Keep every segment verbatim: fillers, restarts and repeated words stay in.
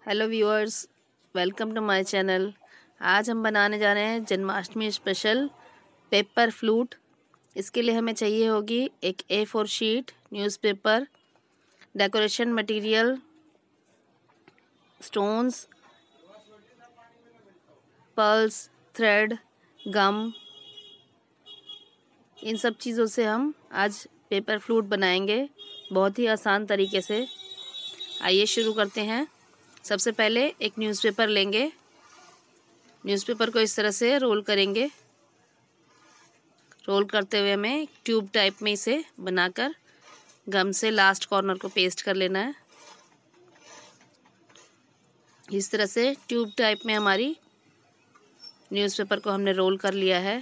Hello viewers, welcome to my channel. आज हम बनाने जा रहे हैं जन्माष्टमी स्पेशल पेपर फ्लूट। इसके लिए हमें चाहिए होगी एक A four sheet, newspaper, decoration material, stones, pearls, thread, gum. इन सब चीज़ों से हम आज पेपर फ्लूट बनाएंगे बहुत ही आसान तरीके से। आइए शुरू करते हैं। सबसे पहले एक न्यूज़पेपर लेंगे। न्यूज़पेपर को इस तरह से रोल करेंगे। रोल करते हुए हमें ट्यूब टाइप में इसे बनाकर गम से लास्ट कॉर्नर को पेस्ट कर लेना है। इस तरह से ट्यूब टाइप में हमारी न्यूज़पेपर को हमने रोल कर लिया है।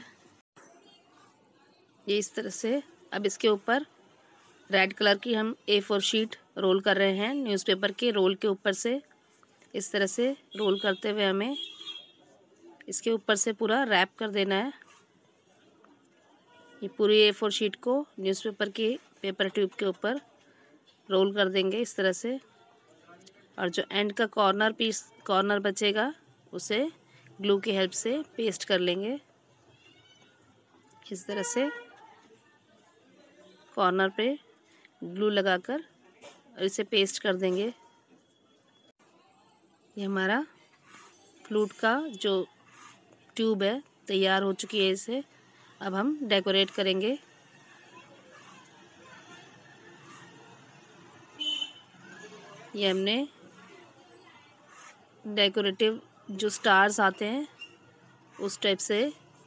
ये इस तरह से। अब इसके ऊपर रेड कलर की हम ए फोर शीट रोल कर रहे हैं। न्यूज़पेपर के रोल के ऊपर से इस तरह से रोल करते हुए हमें इसके ऊपर से पूरा रैप कर देना है। ये पूरी ए फोर शीट को न्यूज़पेपर की पेपर ट्यूब के ऊपर रोल कर देंगे इस तरह से। और जो एंड का कॉर्नर पीस कॉर्नर बचेगा उसे ग्लू की हेल्प से पेस्ट कर लेंगे इस तरह से। कॉर्नर पे ग्लू लगाकर और इसे पेस्ट कर देंगे। ये हमारा फ्लूट का जो ट्यूब है तैयार हो चुकी है। इसे अब हम डेकोरेट करेंगे। ये हमने डेकोरेटिव जो स्टार्स आते हैं उस टाइप से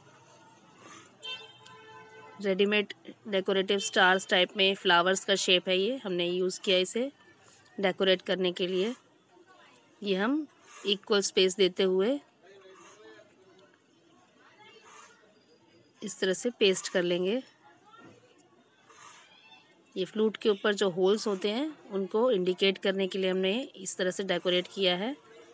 रेडीमेड डेकोरेटिव स्टार्स टाइप में फ्लावर्स का शेप है। ये हमने यूज़ किया इसे डेकोरेट करने के लिए। ये हम इक्वल स्पेस देते हुए इस तरह से पेस्ट कर लेंगे। ये फ्लूट के ऊपर जो होल्स होते हैं उनको इंडिकेट करने के लिए हमने इस तरह से डेकोरेट किया है।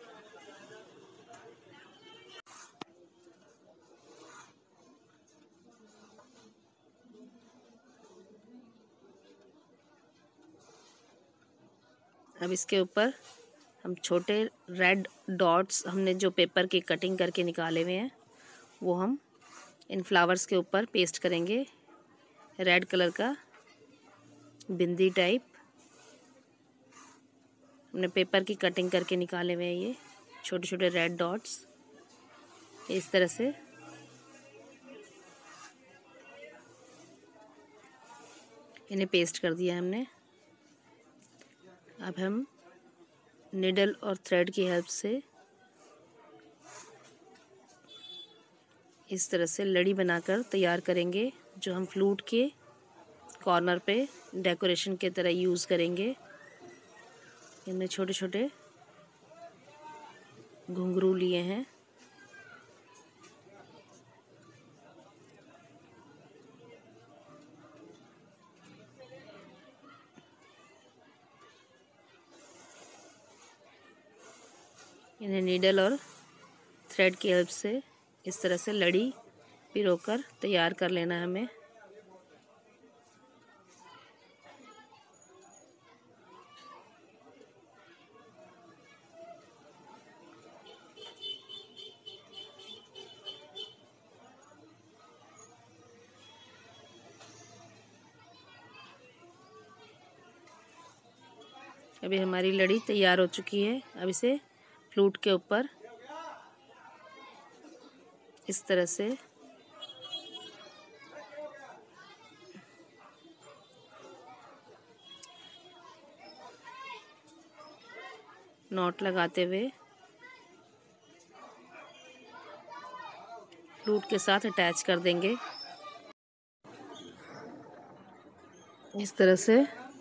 अब इसके ऊपर हम छोटे रेड डॉट्स हमने जो पेपर की कटिंग करके निकाले हुए हैं वो हम इन फ्लावर्स के ऊपर पेस्ट करेंगे। रेड कलर का बिंदी टाइप हमने पेपर की कटिंग करके निकाले हुए हैं। ये छोटे छोटे रेड डॉट्स इस तरह से इन्हें पेस्ट कर दिया हमने। अब हम निडल और थ्रेड की हेल्प से इस तरह से लड़ी बनाकर तैयार करेंगे जो हम फ्लूट के कॉर्नर पे डेकोरेशन के तरह यूज़ करेंगे। इनमें छोटे छोटे घुंघरू लिए हैं। इन्हें नीडल और थ्रेड की हेल्प से इस तरह से लड़ी पिरोकर तैयार कर लेना है हमें। अभी हमारी लड़ी तैयार हो चुकी है। अब इसे फ्लूट के ऊपर इस तरह से नॉट लगाते हुए फ्लूट के साथ अटैच कर देंगे इस तरह से।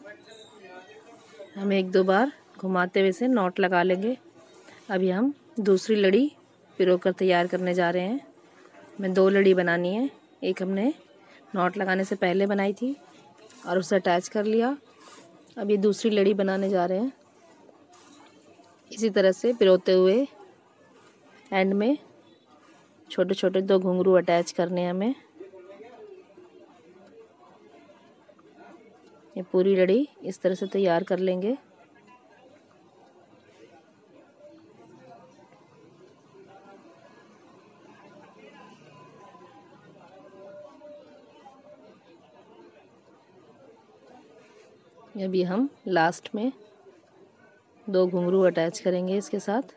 हम एक दो बार घुमाते हुए से नॉट लगा लेंगे। अभी हम दूसरी लड़ी पिरोकर तैयार करने जा रहे हैं। हमें दो लड़ी बनानी है। एक हमने नॉट लगाने से पहले बनाई थी और उसे अटैच कर लिया। अब ये दूसरी लड़ी बनाने जा रहे हैं। इसी तरह से पिरोते हुए एंड में छोटे छोटे दो घुंघरू अटैच करने हैं हमें। ये पूरी लड़ी इस तरह से तैयार कर लेंगे। अभी हम लास्ट में दो घुंघरू अटैच करेंगे इसके साथ।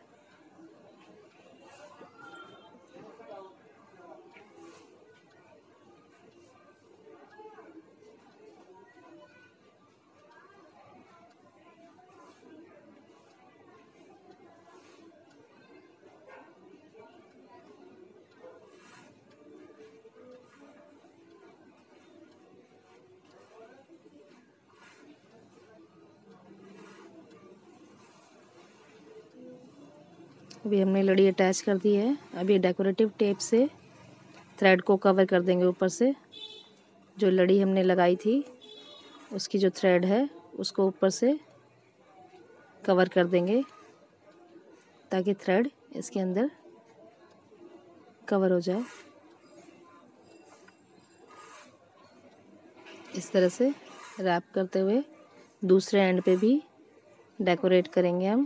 अभी हमने लड़ी अटैच कर दी है। अभी डेकोरेटिव टेप से थ्रेड को कवर कर देंगे ऊपर से। जो लड़ी हमने लगाई थी उसकी जो थ्रेड है उसको ऊपर से कवर कर देंगे ताकि थ्रेड इसके अंदर कवर हो जाए। इस तरह से रैप करते हुए दूसरे एंड पे भी डेकोरेट करेंगे हम।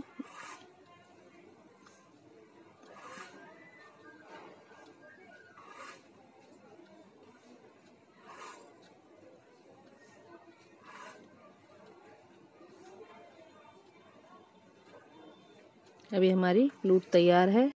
अभी हमारी फ्लूट तैयार है।